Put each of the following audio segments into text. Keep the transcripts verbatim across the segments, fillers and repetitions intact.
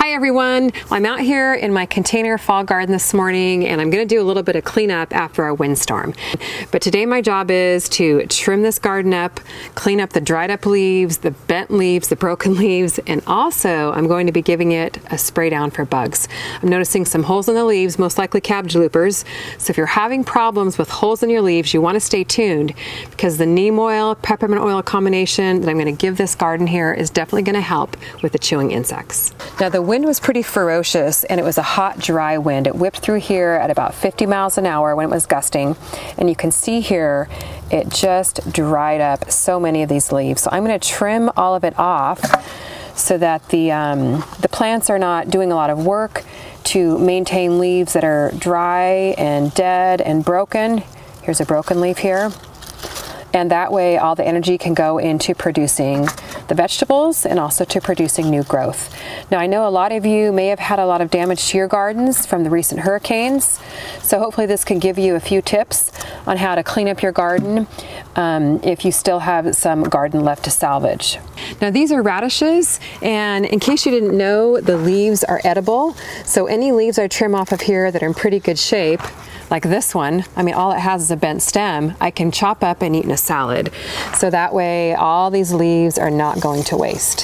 Hi everyone, well, I'm out here in my container fall garden this morning and I'm going to do a little bit of cleanup after our windstorm. But today my job is to trim this garden up, clean up the dried up leaves, the bent leaves, the broken leaves, and also I'm going to be giving it a spray down for bugs. I'm noticing some holes in the leaves, most likely cabbage loopers. So if you're having problems with holes in your leaves, you want to stay tuned because the neem oil, peppermint oil combination that I'm going to give this garden here is definitely going to help with the chewing insects. Now the wind was pretty ferocious and it was a hot, dry wind. It whipped through here at about fifty miles an hour when it was gusting. And you can see here, it just dried up so many of these leaves. So I'm going to trim all of it off so that the, um, the plants are not doing a lot of work to maintain leaves that are dry and dead and broken. Here's a broken leaf here. And that way all the energy can go into producing the vegetables and also to producing new growth. Now I know a lot of you may have had a lot of damage to your gardens from the recent hurricanes, so hopefully this can give you a few tips on how to clean up your garden um, if you still have some garden left to salvage. Now these are radishes, and in case you didn't know, the leaves are edible, so any leaves I trim off of here that are in pretty good shape, like this one, I mean all it has is a bent stem, I can chop up and eat in a salad. So that way all these leaves are not going to waste.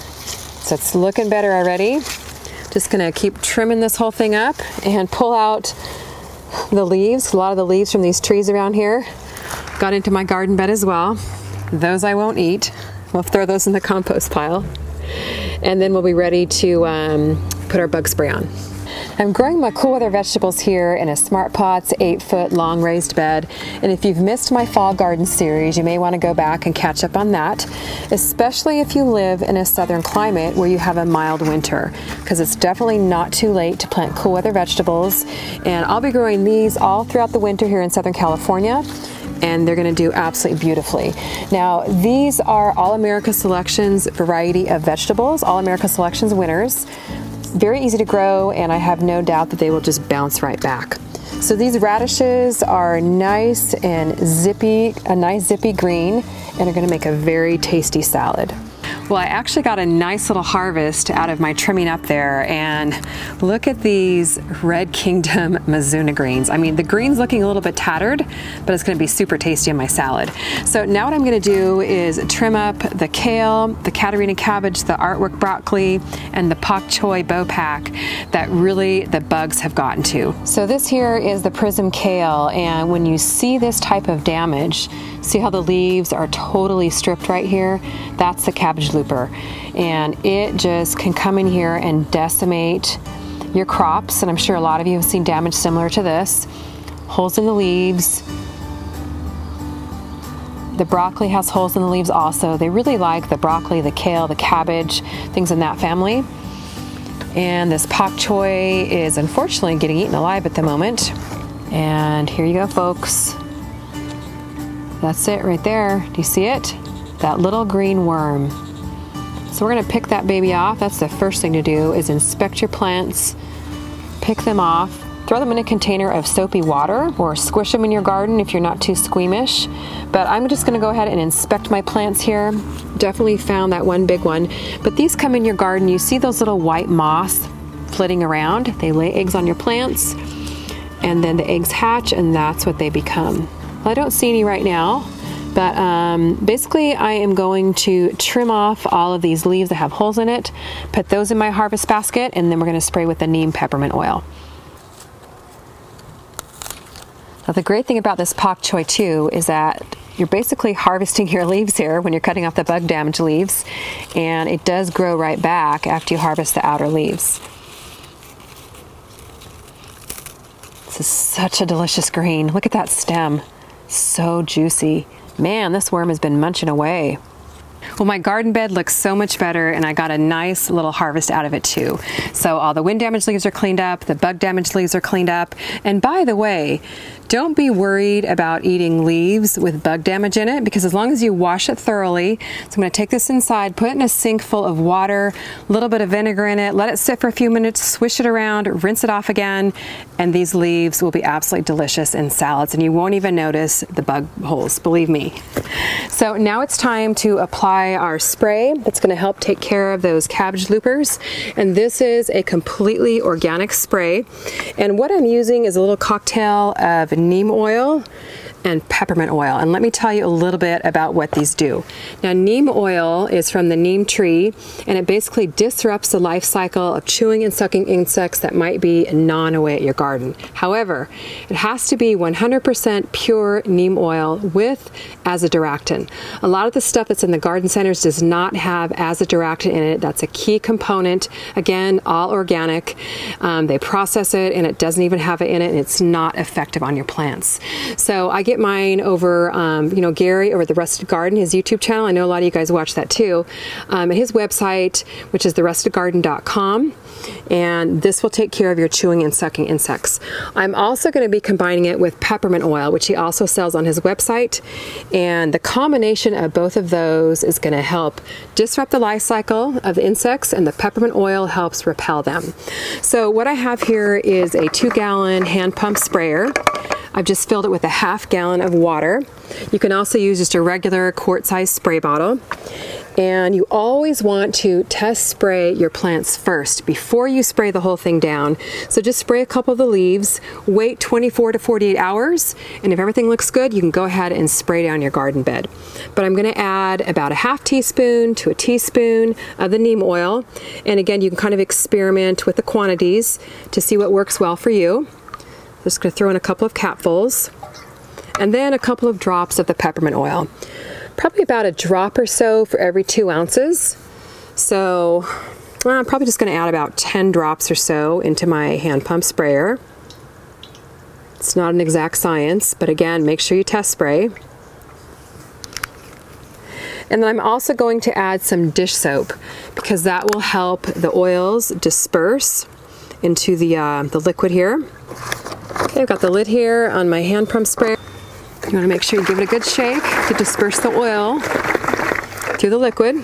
So it's looking better already. Just gonna keep trimming this whole thing up and pull out the leaves. A lot of the leaves from these trees around here got into my garden bed as well. Those I won't eat. We'll throw those in the compost pile. And then we'll be ready to um, put our bug spray on. I'm growing my cool weather vegetables here in a Smart Pots eight foot long raised bed, and if you've missed my fall garden series you may want to go back and catch up on that, especially if you live in a southern climate where you have a mild winter, because it's definitely not too late to plant cool weather vegetables. And I'll be growing these all throughout the winter here in Southern California, and they're going to do absolutely beautifully. Now these are All America Selections variety of vegetables, All America Selections winners. Very easy to grow, and I have no doubt that they will just bounce right back. So these radishes are nice and zippy, a nice zippy green, and are going to make a very tasty salad. Well, I actually got a nice little harvest out of my trimming up there, and look at these Red Kingdom Mizuna greens. I mean, the green's looking a little bit tattered, but it's going to be super tasty in my salad. So now what I'm going to do is trim up the kale, the Katerina cabbage, the artwork broccoli, and the pak choi bow pack that really the bugs have gotten to. So this here is the prism kale, and when you see this type of damage, see how the leaves are totally stripped right here? That's the cabbage looper, and it just can come in here and decimate your crops, and I'm sure a lot of you have seen damage similar to this. Holes in the leaves. The broccoli has holes in the leaves also. They really like the broccoli, the kale, the cabbage, things in that family. And this pak choi is unfortunately getting eaten alive at the moment. And here you go, folks. That's it right there. Do you see it? That little green worm. So we're gonna pick that baby off. That's the first thing to do, is inspect your plants, pick them off, throw them in a container of soapy water, or squish them in your garden if you're not too squeamish. But I'm just gonna go ahead and inspect my plants here. Definitely found that one big one. But these come in your garden, you see those little white moths flitting around. They lay eggs on your plants, and then the eggs hatch, and that's what they become. Well, I don't see any right now. But um, basically I am going to trim off all of these leaves that have holes in it, put those in my harvest basket, and then we're going to spray with the neem peppermint oil. Now the great thing about this pak choi too is that you're basically harvesting your leaves here when you're cutting off the bug damaged leaves, and it does grow right back after you harvest the outer leaves. This is such a delicious green. Look at that stem. So juicy. Man, this worm has been munching away. Well, my garden bed looks so much better, and I got a nice little harvest out of it too. So all the wind damaged leaves are cleaned up, the bug damaged leaves are cleaned up, and by the way, Don't be worried about eating leaves with bug damage in it, because as long as you wash it thoroughly, so I'm going to take this inside, put it in a sink full of water, a little bit of vinegar in it, let it sit for a few minutes, swish it around, rinse it off again, and these leaves will be absolutely delicious in salads, and you won't even notice the bug holes, believe me. So now it's time to apply our spray that's going to help take care of those cabbage loopers, and this is a completely organic spray, and what I'm using is a little cocktail of neem oil and peppermint oil. And let me tell you a little bit about what these do. Now, neem oil is from the neem tree, and it basically disrupts the life cycle of chewing and sucking insects that might be gnawing away at your garden. However, it has to be one hundred percent pure neem oil with azadirachtin. A lot of the stuff that's in the garden centers does not have azadirachtin in it. That's a key component. Again, all organic. Um, they process it, and it doesn't even have it in it, and it's not effective on your plants. So I get mine over, um, you know, Gary over the Rusted Garden, his YouTube channel. I know a lot of you guys watch that too. Um, and his website, which is the rusted garden dot com. And this will take care of your chewing and sucking insects. I'm also going to be combining it with peppermint oil, which he also sells on his website. And the combination of both of those is going to help disrupt the life cycle of the insects, and the peppermint oil helps repel them. So what I have here is a two gallon hand pump sprayer. I've just filled it with a half gallon of water. You can also use just a regular quart-sized spray bottle. And you always want to test spray your plants first before you spray the whole thing down. So just spray a couple of the leaves, wait twenty-four to forty-eight hours, and if everything looks good, you can go ahead and spray down your garden bed. But I'm going to add about a half teaspoon to a teaspoon of the neem oil. And again, you can kind of experiment with the quantities to see what works well for you. Just going to throw in a couple of capfuls, and then a couple of drops of the peppermint oil. Probably about a drop or so for every two ounces. So well, I'm probably just going to add about ten drops or so into my hand pump sprayer. It's not an exact science, but again, make sure you test spray. And then I'm also going to add some dish soap, because that will help the oils disperse into the, uh, the liquid here. Okay, I've got the lid here on my hand pump sprayer. You want to make sure you give it a good shake to disperse the oil through the liquid.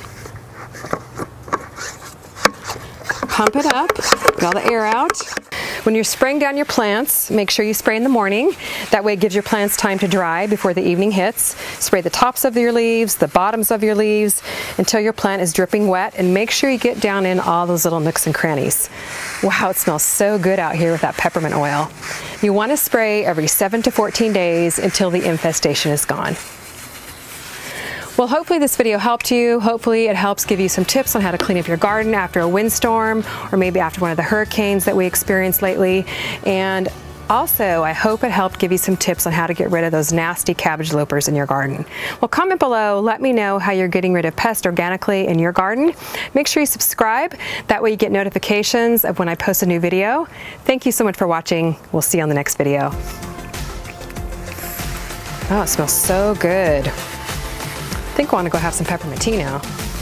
Pump it up, get all the air out. When you're spraying down your plants, make sure you spray in the morning. That way it gives your plants time to dry before the evening hits. Spray the tops of your leaves, the bottoms of your leaves, until your plant is dripping wet, and make sure you get down in all those little nooks and crannies. Wow, it smells so good out here with that peppermint oil. You want to spray every seven to fourteen days until the infestation is gone. Well, hopefully this video helped you. Hopefully it helps give you some tips on how to clean up your garden after a windstorm, or maybe after one of the hurricanes that we experienced lately. And also, I hope it helped give you some tips on how to get rid of those nasty cabbage loopers in your garden. Well, comment below, let me know how you're getting rid of pests organically in your garden. Make sure you subscribe. That way you get notifications of when I post a new video. Thank you so much for watching. We'll see you on the next video. Oh, it smells so good. I think I want to go have some peppermint tea now.